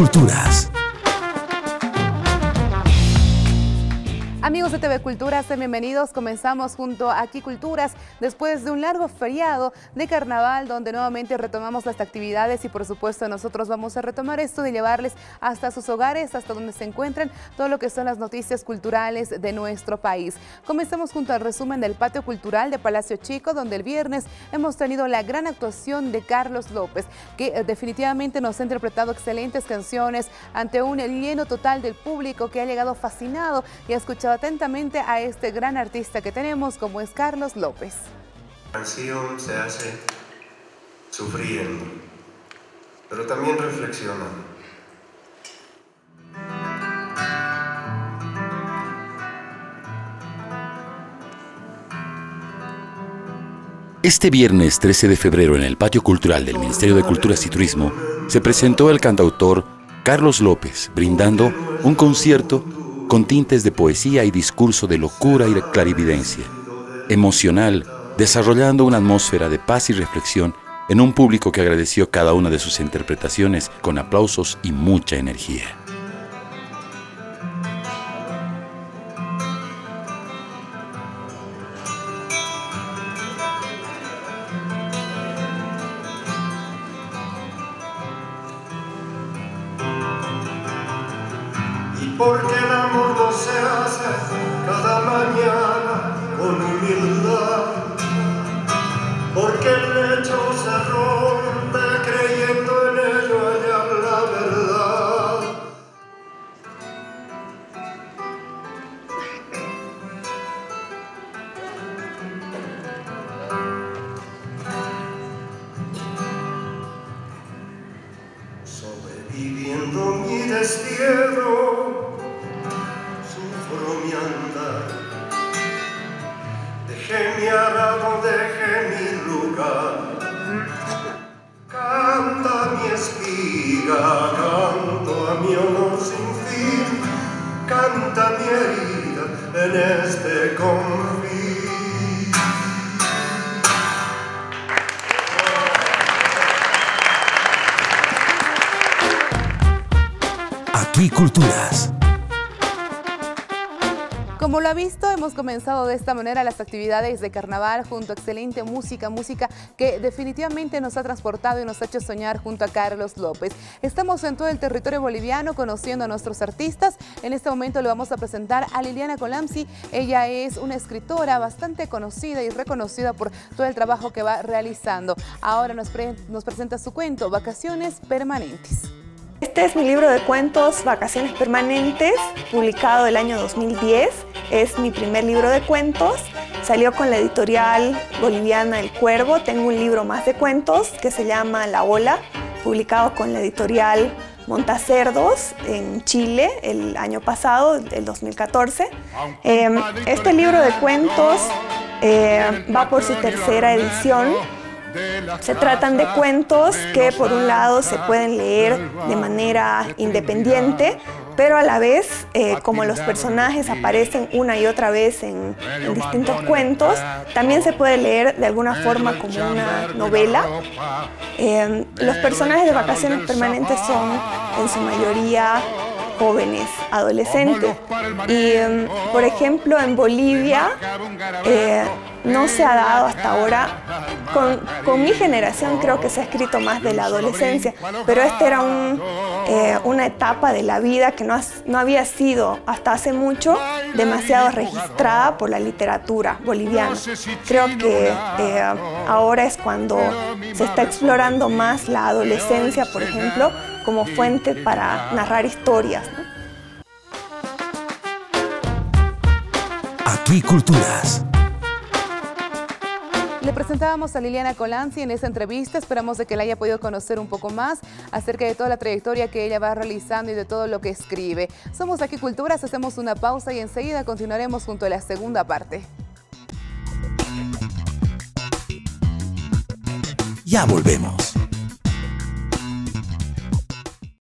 Culturas. Amigos de TV Culturas, sean bienvenidos. Comenzamos junto a Aquí Culturas después de un largo feriado de carnaval donde nuevamente retomamos las actividades y por supuesto nosotros vamos a retomar esto de llevarles hasta sus hogares, hasta donde se encuentran todo lo que son las noticias culturales de nuestro país. Comenzamos junto al resumen del Patio Cultural de Palacio Chico, donde el viernes hemos tenido la gran actuación de Carlos López, que definitivamente nos ha interpretado excelentes canciones ante un lleno total del público que ha llegado fascinado y ha escuchado atentamente a este gran artista que tenemos como es Carlos López. La canción se hace sufriendo, pero también reflexionando. Este viernes 13 de febrero en el Patio Cultural del Ministerio de Culturas y Turismo se presentó el cantautor Carlos López brindando un concierto con tintes de poesía y discurso de locura y clarividencia, emocional, desarrollando una atmósfera de paz y reflexión en un público que agradeció cada una de sus interpretaciones con aplausos y mucha energía. Porque el amor no se hace cada mañana con humildad, porque el lecho se rompe creyendo en ello hallar la verdad. Sobreviviendo mi destierro, mi andar, dejé mi arado, dejé mi lugar. Canta mi espiga, canto a mi honor sin fin, canta mi herida en este confín. Aquí Culturas. Como lo ha visto, hemos comenzado de esta manera las actividades de carnaval junto a excelente música que definitivamente nos ha transportado y nos ha hecho soñar junto a Carlos López. Estamos en todo el territorio boliviano conociendo a nuestros artistas. En este momento le vamos a presentar a Liliana Colamsi. Ella es una escritora bastante conocida y reconocida por todo el trabajo que va realizando. Ahora nos presenta su cuento, Vacaciones Permanentes. Este es mi libro de cuentos, Vacaciones Permanentes, publicado el año 2010. Es mi primer libro de cuentos. Salió con la editorial boliviana El Cuervo. Tengo un libro más de cuentos que se llama La Ola, publicado con la editorial Montacerdos en Chile el año pasado, el 2014. Este libro de cuentos va por su tercera edición. Se tratan de cuentos que por un lado se pueden leer de manera independiente, pero a la vez, como los personajes aparecen una y otra vez en distintos cuentos, también se puede leer de alguna forma como una novela. Los personajes de Vacaciones Permanentes son en su mayoría jóvenes, adolescentes. Y, por ejemplo, en Bolivia no se ha dado hasta ahora, con mi generación creo que se ha escrito más de la adolescencia, pero esta era una etapa de la vida que no había sido hasta hace mucho demasiado registrada por la literatura boliviana. Creo que ahora es cuando se está explorando más la adolescencia, por ejemplo, como fuente para narrar historias, ¿no? Aquí Culturas. Le presentábamos a Liliana Colamsi en esta entrevista. Esperamos de que la haya podido conocer un poco más acerca de toda la trayectoria que ella va realizando y de todo lo que escribe. Somos Aquí Culturas, hacemos una pausa y enseguida continuaremos junto a la segunda parte. Ya volvemos.